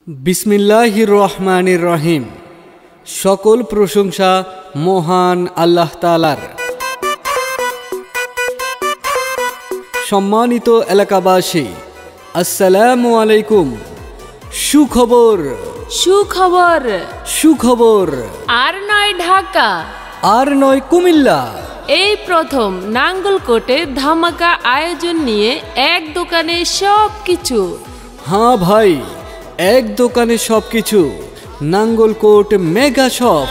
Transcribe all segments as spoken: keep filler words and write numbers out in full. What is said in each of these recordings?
বিসমিল্লাহির রহমানির রহিম। সকল প্রশংসা মহান আল্লাহ তাআলার। সম্মানিত এলাকাবাসী, আসসালামু আলাইকুম। সুখবর সুখবর সুখবর আর নয় ঢাকা, আর নয় কুমিল্লা। এই প্রথম নাঙ্গলকোটে ধামাকা আয়োজন নিয়ে এক দোকানে সব কিছু। হ্যাঁ ভাই, এক দোকানে সবকিছু। Nangalkot mega shop.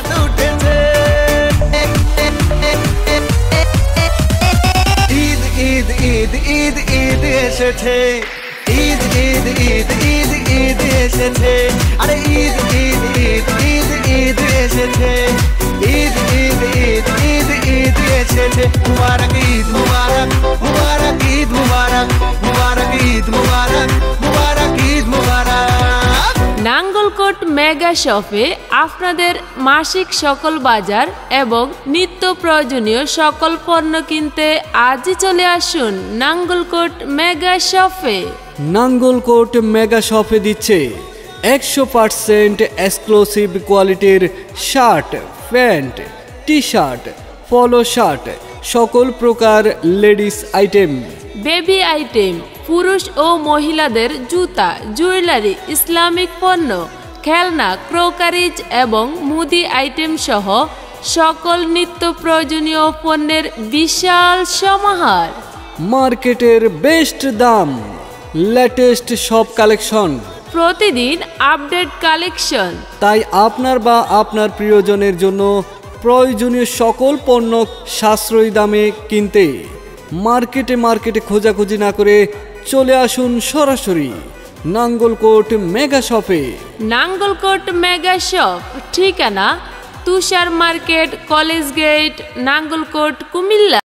ঈদ ঈদ ঈদ ঈদ ঈদ এসেছে, ঈদ ঈদ ঈদ ঈদ ঈদ এসেছে, আরে ঈদ ঈদ ঈদ ঈদ ঈদ এসেছে, ঈদ ঈদ ঈদ ঈদ ঈদ এসেছে। মুবারক ঈদ মুবারক, মুবারক ঈদ মুবারক, মুবারক ঈদ মুবারক, মুবারক ঈদ মুবারক। নাঙ্গলকোট মেগা শপে আপনাদের মাসিক সকল বাজার এবং নিত্য প্রয়োজনীয় সকল পণ্য কিনতে আজই চলে আসুন নাঙ্গলকোট মেগা শপে। নাঙ্গলকোট মেগা শপে দিচ্ছে একশো পার্সেন্ট এক্সক্লুসিভ কোয়ালিটির shirt, pant, T shirt, polo shirt, সকল প্রকার লেডিস আইটেম, বেবি আইটেম, পুরুষ ও মহিলাদের জুতা, জুয়েলারি, ইসলামিক পণ্য, খেলনা, ক্রোকারিজ এবং মুদি আইটেম সহ সকল নিত্য প্রয়োজনীয় পণ্যের বিশাল সমাহার। মার্কেটের বেস্ট দাম, লেটেস্ট সব কালেকশন, প্রতিদিন আপডেট কালেকশন। তাই আপনার বা আপনার প্রিয়জনের জন্য প্রয়োজনীয় সকল পণ্য সাশ্রয়ী দামে কিনতে মার্কেটে মার্কেটে খোঁজাখুঁজি না করে চলে আসুন সরাসরি নাঙ্গলকোট মেগা শপে। নাঙ্গলকোট মেগা শপ, ঠিকানা Tushar market, college gate, Nangalkot, Comilla.